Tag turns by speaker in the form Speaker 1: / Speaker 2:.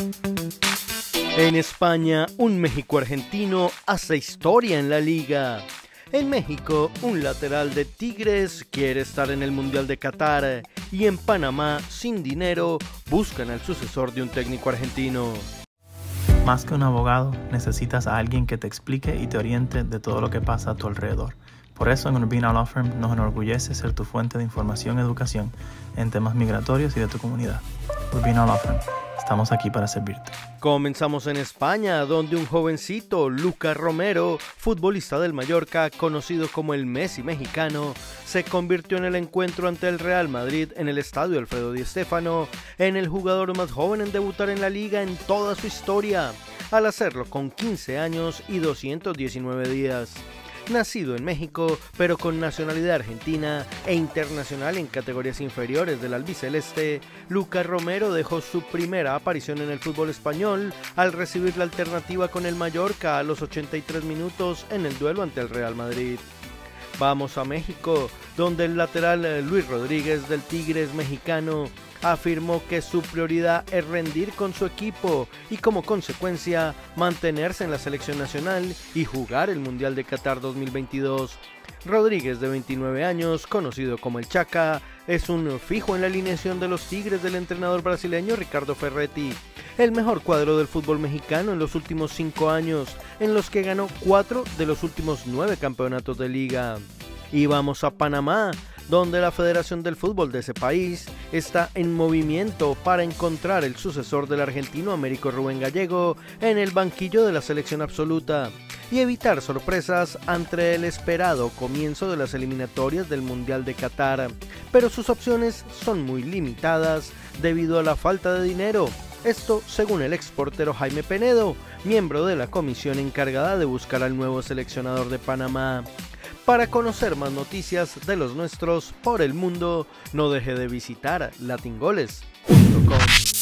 Speaker 1: En España, un México-argentino hace historia en la liga. En México, un lateral de Tigres quiere estar en el Mundial de Qatar y en Panamá, sin dinero, buscan al sucesor de un técnico argentino.
Speaker 2: Más que un abogado, necesitas a alguien que te explique y te oriente de todo lo que pasa a tu alrededor. Por eso en Urbina Law Firm nos enorgullece ser tu fuente de información y educación en temas migratorios y de tu comunidad. Urbina Law Firm, estamos aquí para servirte.
Speaker 1: Comenzamos en España, donde un jovencito, Lucas Romero, futbolista del Mallorca, conocido como el Messi mexicano, se convirtió en el encuentro ante el Real Madrid en el estadio Alfredo Di Stéfano en el jugador más joven en debutar en la liga en toda su historia, al hacerlo con 15 años y 219 días. Nacido en México, pero con nacionalidad argentina e internacional en categorías inferiores del albiceleste, Lucas Romero dejó su primera aparición en el fútbol español al recibir la alternativa con el Mallorca a los 83 minutos en el duelo ante el Real Madrid. Vamos a México, donde el lateral Luis Rodríguez del Tigres mexicano afirmó que su prioridad es rendir con su equipo y como consecuencia mantenerse en la selección nacional y jugar el Mundial de Qatar 2022. Rodríguez, de 29 años, conocido como el Chaca, es un fijo en la alineación de los Tigres del entrenador brasileño Ricardo Ferretti, el mejor cuadro del fútbol mexicano en los últimos 5 años, en los que ganó 4 de los últimos 9 campeonatos de liga. Y vamos a Panamá, donde la Federación del Fútbol de ese país está en movimiento para encontrar el sucesor del argentino Américo Rubén Gallego en el banquillo de la selección absoluta y evitar sorpresas ante el esperado comienzo de las eliminatorias del Mundial de Qatar, pero sus opciones son muy limitadas debido a la falta de dinero. Esto según el exportero Jaime Penedo, miembro de la comisión encargada de buscar al nuevo seleccionador de Panamá. Para conocer más noticias de los nuestros por el mundo, no deje de visitar latingoles.com.